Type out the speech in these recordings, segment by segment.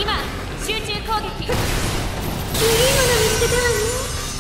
今集中攻撃。いいもの見つけたわね。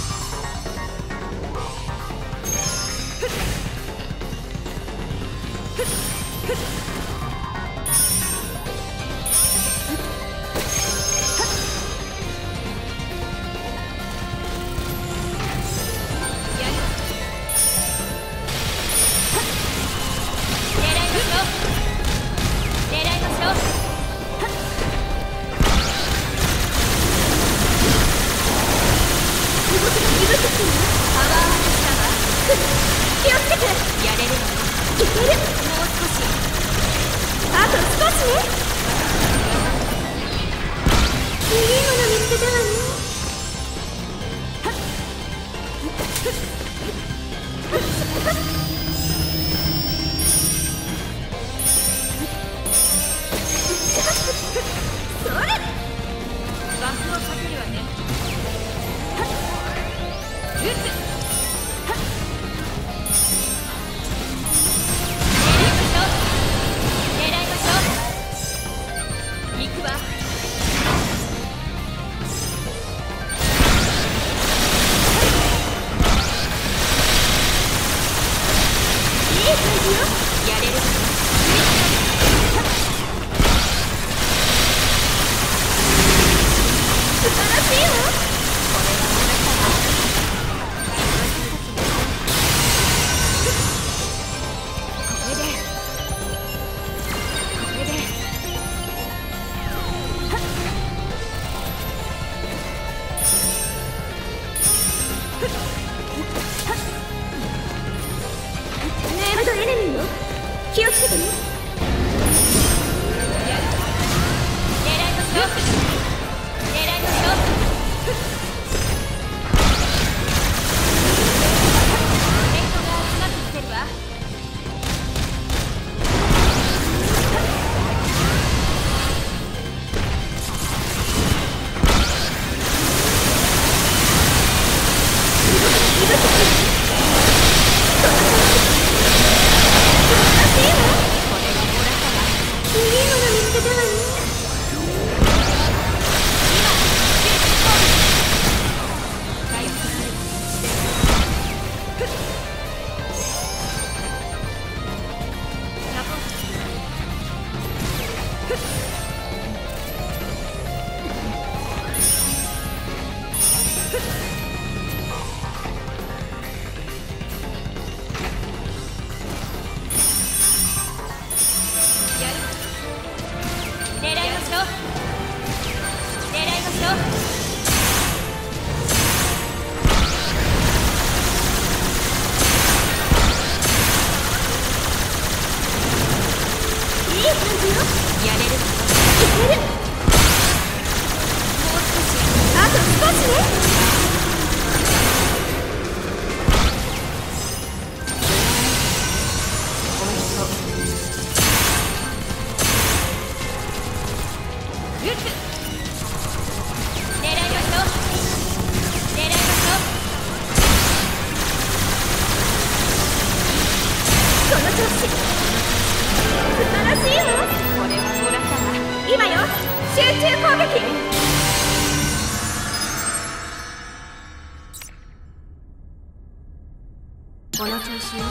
この調子よ。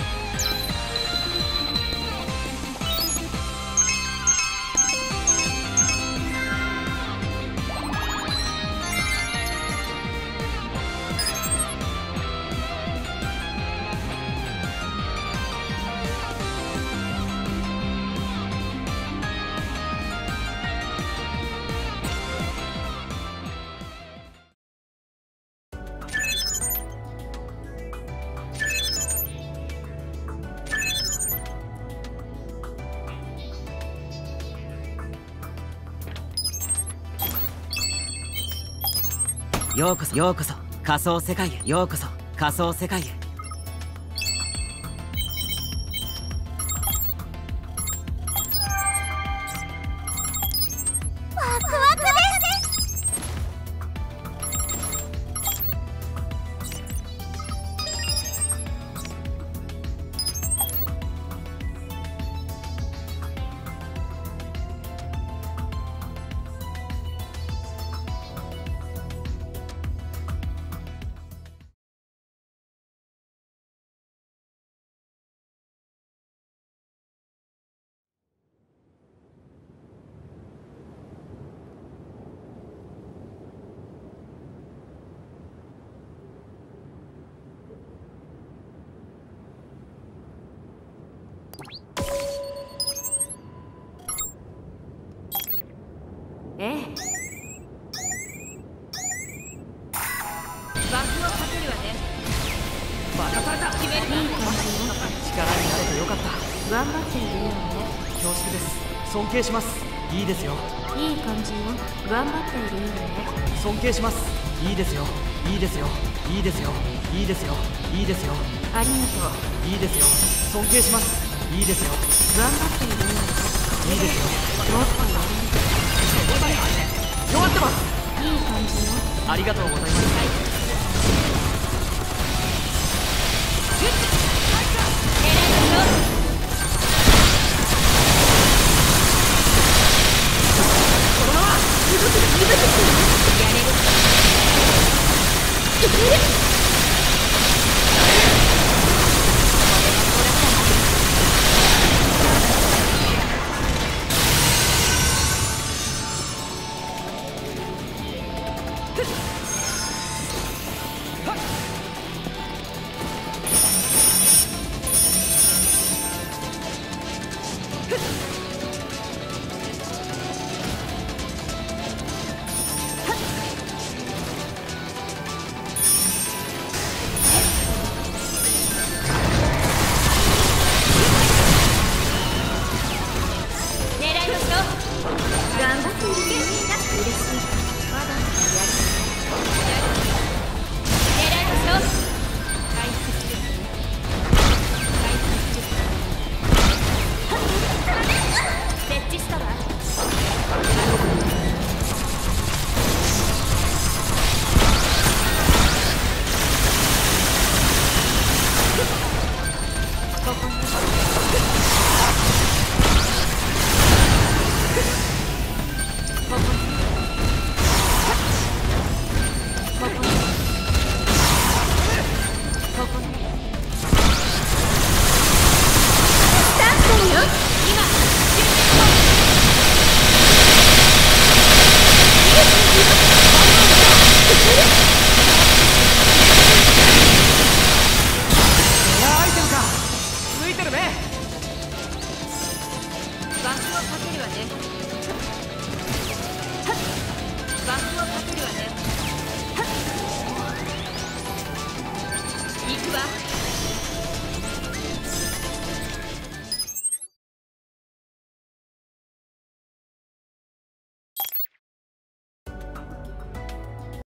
ようこそようこそ仮想世界へ、ようこそ仮想世界へ。 ワクワクです。 ええ。バフをかけるわね。 任された。 決めるか。 力になれてよかった。 頑張っているようね。 恐縮です。尊敬します。いいですよ。 いい感じよ。頑張っているようね。 尊敬します。いいですよ。いいですよ。いいですよ。いいですよ。いいですよ。 ありがとう。 いいですよ。尊敬します。いいですよ。 頑張っているようね。 いいですよ。 もっとやる。 弱ってます。 いい感じよ。 ありがとうございます。 行くわ。